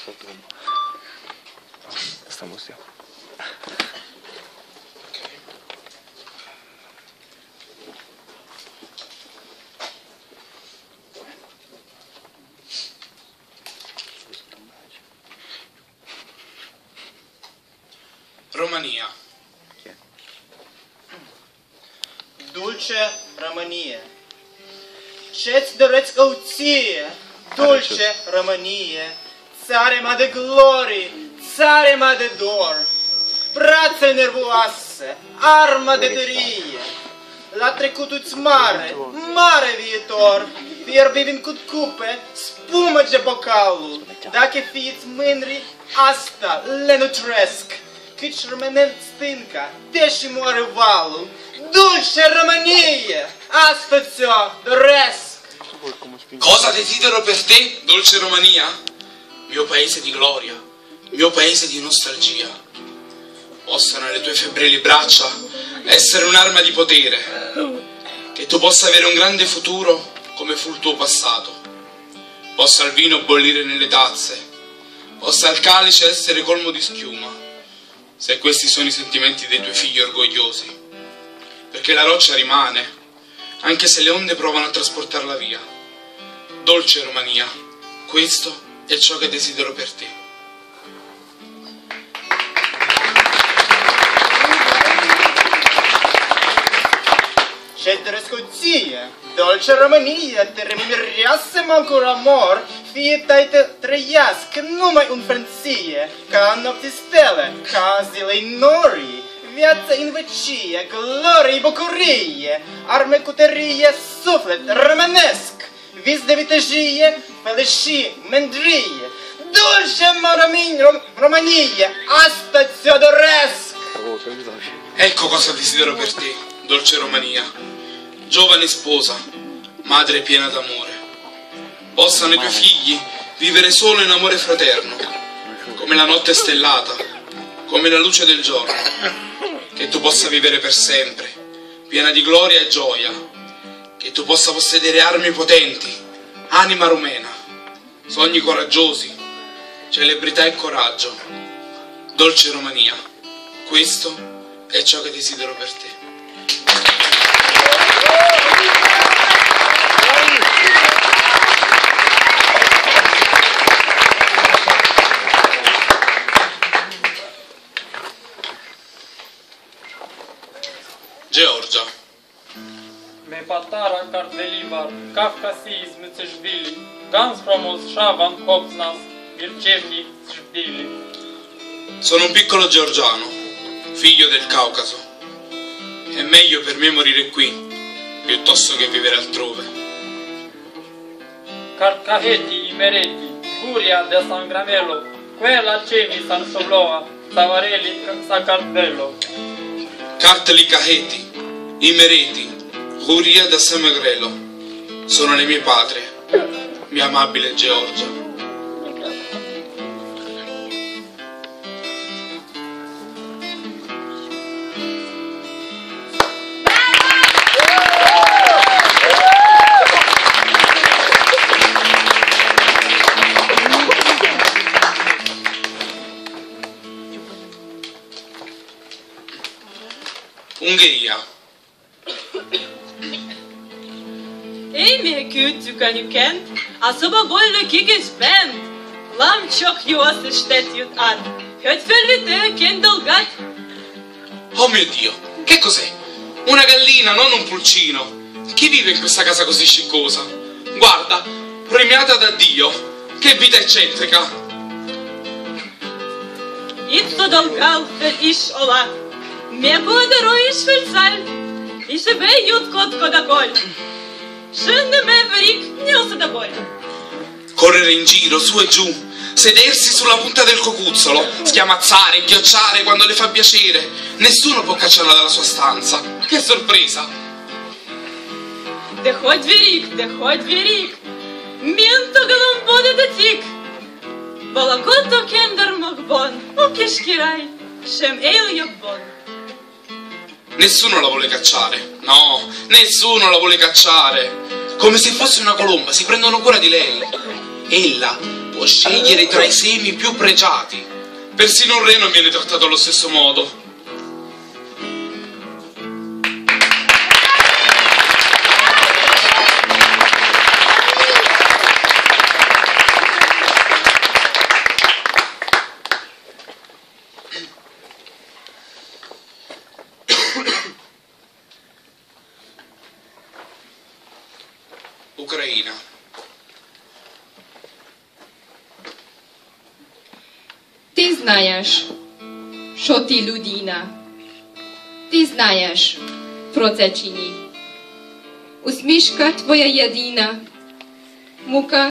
Estamos ya. Romania. Dulce Românie, ce-ți doresc o ție, dulce Românie, țare mea de glorii, țare mea de dor, brațe nervoase, armă de tărie, la trecutul-ți mare, mare viitor, fierbivind cu cupe, spumă-ce bocalul, dacă fiți mândri, asta le nutresc, căci rămâne stânca, deși moare valul, dulce Românie, asta ți-o doresc. Cosa desidero per te, dolce Romania? Mio paese di gloria, mio paese di nostalgia. Possano le tue febbrili braccia essere un'arma di potere, che tu possa avere un grande futuro come fu il tuo passato. Possa il vino bollire nelle tazze, possa il calice essere colmo di schiuma, se questi sono i sentimenti dei tuoi figli orgogliosi. Perché la roccia rimane, anche se le onde provano a trasportarla via. Dolce Romania, questo è ciò che desidero per te. Ce doresc o ție, dolce Românie, te mireasă-mă ancora amor, fie tai te trăiască numai în frânție, ca nopții stele, ca zilei norii, viața în vecie, glorie, bucurie, arme cu tărie, suflet românesc, vis de vitejie, felicie, mândrie, dulce Românie, asta ți-o doresc! Ecco cosa desidero per te, dolce Romania. Giovane sposa, madre piena d'amore. Possano i tuoi figli vivere solo in amore fraterno, come la notte stellata, come la luce del giorno. Che tu possa vivere per sempre, piena di gloria e gioia. Che tu possa possedere armi potenti, anima rumena, sogni coraggiosi, celebrità e coraggio. Dolce Romania, questo è ciò che desidero per te. Georgia. Me patara kardelivar, Kafkasizm цеждили, Ganz framos Shavan Kopsnas, Mircevni Žvdili. Sono un piccolo georgiano, figlio del Caucaso. È meglio per me morire qui, piuttosto che vivere altrove. Carcaheti Imereti, Guria de Sangramelo, Quella Cevi San Soloa, Savareli Sacardello. Carteli Caheti, Imereti, Guria da Samegrelo, sono le mie patrie, mia amabile Georgia. Ungheria. Amy Küt, du kan ju kent, особо больно kikis band. Lamchok juos stet jut an. Höt fölvite ken dolgat. Oh mio Dio, che cos'è? Una gallina, non un pulcino. Chi vive in questa casa così sciccosa? Guarda, premiata da Dio, che vita eccentrica. Itto dolgal för ish ola. Me pодаруешь фельцаль. И себе ют кот кодаколь. Scende me veric niosa da bolь. Correre in giro, su e giù, sedersi sulla punta del cocuzzolo, schiamazzare, ghiacciare quando le fa piacere. Nessuno può cacciarla dalla sua stanza. Che sorpresa! Да хоть верик. Менто голомбоде да тик. Балакото кендер макбон. У кишкирай. Шем ейл йоббон. Nessuno la vuole cacciare, no, nessuno la vuole cacciare. Come se fosse una colomba, si prendono cura di lei. Ella può scegliere tra i semi più pregiati. Persino un re non viene trattato allo stesso modo. Ucraina. Ты знаешь, что ты людина. Ты знаешь про це чи ні. Усмішка твоя єдина, мука